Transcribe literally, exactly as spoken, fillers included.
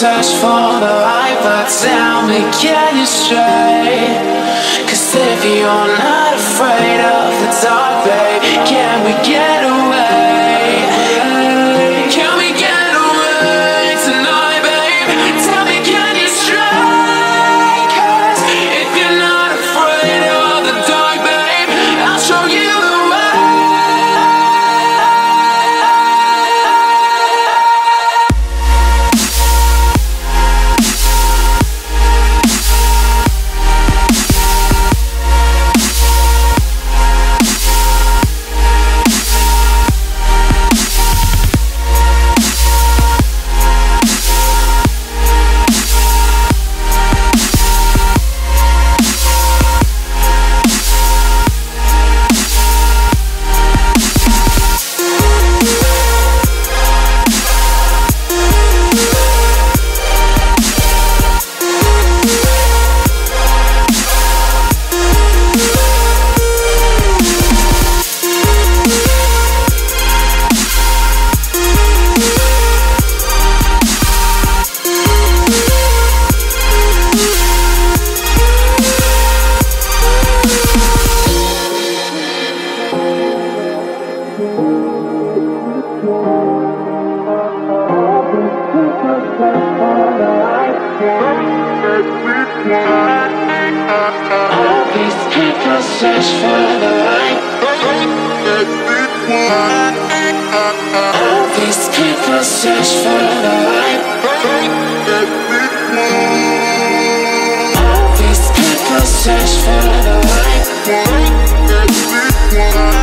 search for the light, but tell me, can you stray? Cause if you're not afraid of the dark, babe, can we get away? Can we get away tonight, babe? Tell me, can you stray? Cause if you're not afraid of the dark, babe, I'll show you the way. All these people search for the light. All these people search for the light. All these people search for the light.